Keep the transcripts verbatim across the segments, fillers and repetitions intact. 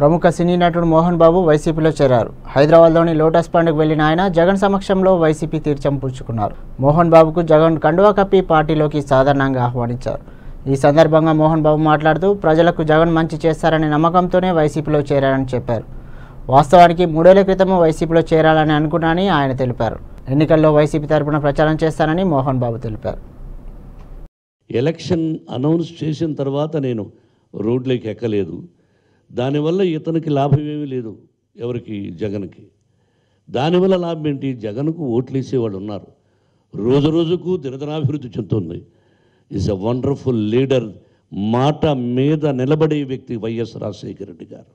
ప్రముఖ సినీ నటుడు మోహన్ బాబు వైసీపీలో చేరారు. హైదరాబాద్లోని లోటస్ పండుగకు వెళ్లిన ఆయన జగన్ సమక్షంలో వైసీపీ తీర్చం పుచ్చుకున్నారు. మోహన్ బాబుకు జగన్ కండువా కప్పి పార్టీలోకి సాధారణంగా ఆహ్వానించారు. ఈ సందర్భంగా మోహన్ బాబు మాట్లాడుతూ ప్రజలకు జగన్ మంచి చేస్తారనే నమ్మకంతోనే వైసీపీలో చేరారని చెప్పారు. వాస్తవానికి మూడేళ్ల క్రితం వైసీపీలో చేరాలని అనుకున్నానని ఆయన తెలిపారు. ఎన్నికల్లో వైసీపీ తరపున ప్రచారం చేస్తానని మోహన్ బాబు తెలిపారు. ఎలక్షన్ అనౌన్స్ చేసిన తర్వాత నేను రోడ్లోకి ఎక్కలేదు. దానివల్ల ఇతనికి లాభం ఏమీ లేదు, ఎవరికి, జగన్కి. దానివల్ల లాభం ఏంటి? జగన్కు ఓట్లు వేసేవాళ్ళు ఉన్నారు. రోజు రోజుకు దినదినాభివృద్ధి చెందుతుంది. Is a wonderful leader. మాట మీద నిలబడే వ్యక్తి వైఎస్ రాజశేఖర రెడ్డి గారు.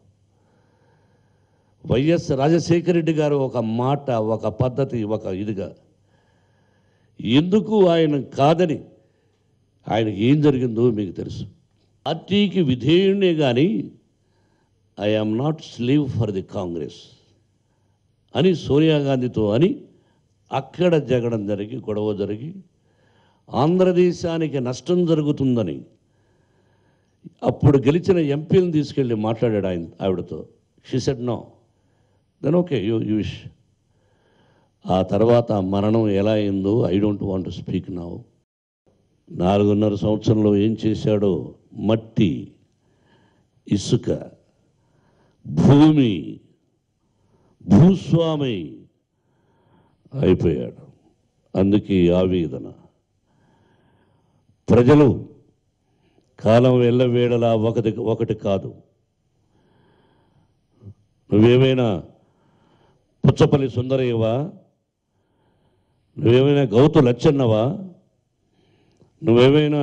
వైఎస్ రాజశేఖర రెడ్డి గారు ఒక మాట, ఒక పద్ధతి, ఒక ఇదిగా ఎందుకు ఆయన కాదని, ఆయనకి ఏం జరిగిందో మీకు తెలుసు. పార్టీకి విధేయుడే కానీ I am not slave for the Congress అని సోనియా గాంధీతో అని అక్కడ జగడం జరిగి గొడవ జరిగి ఆంధ్రదేశానికి నష్టం జరుగుతుందని అప్పుడు గెలిచిన ఎంపీలను తీసుకెళ్ళి మాట్లాడాడు ఆయన ఆవిడతో. She said no. Then okay, you you wish. ఆ తర్వాత మరణం ఎలా అయిందో I don't want to speak now. నాలుగున్నర సంవత్సరంలో ఏం చేశాడో, మట్టి, ఇసుక, భూమి, భూస్వామి అయిపోయాడు. అందుకే ఆవేదన. ప్రజలు కాలం వెళ్ళవేళలా ఒకటి ఒకటి కాదు. నువ్వేమైనా పుచ్చపల్లి సుందరయ్యవా? నువ్వేమైనా గౌతు లచ్చన్నవా? నువ్వేమైనా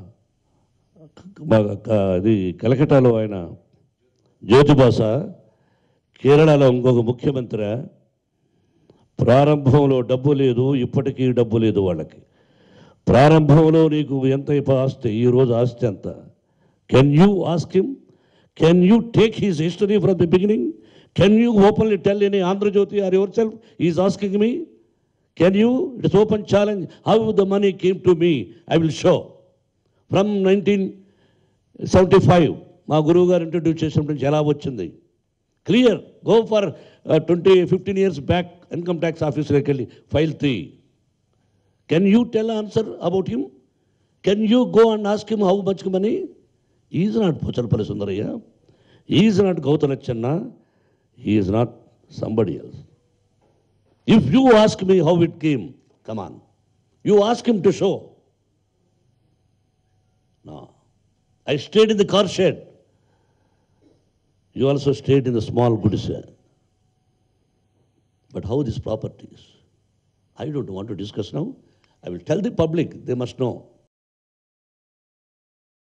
అది కలకటాలో ఆయన జ్యోతిబాస, కేరళలో ఇంకొక ముఖ్యమంత్రి? ప్రారంభంలో డబ్బు లేదు, ఇప్పటికీ డబ్బు లేదు వాళ్ళకి. ప్రారంభంలో నీకు ఎంత ఆస్తి, ఈరోజు ఆస్తి ఎంత? Can you ask him? Can you take his history from the beginning? Can you openly tell any Andhra Jyothy or your self is asking me? Can you? It's open challenge. How the money came to me I will show. From nineteen seventy five మా గురువు గారు introduce చేసినప్పటి నుంచి ఎలా వచ్చింది clear. Go for twenty fifteen years back income tax ఆఫీస్లోకి వెళ్ళి file తీ. Can you tell answer about him? Can you go and ask him how much money? Is not Puchalapalli Sundarayya, is not Gouthu Latchanna, is not somebody else. If you ask me how it came, come on, you ask him to show. No. I stayed in the car shed. You also stayed in the small goods. But how these properties? I don't want to discuss now. I will tell the public, they must know.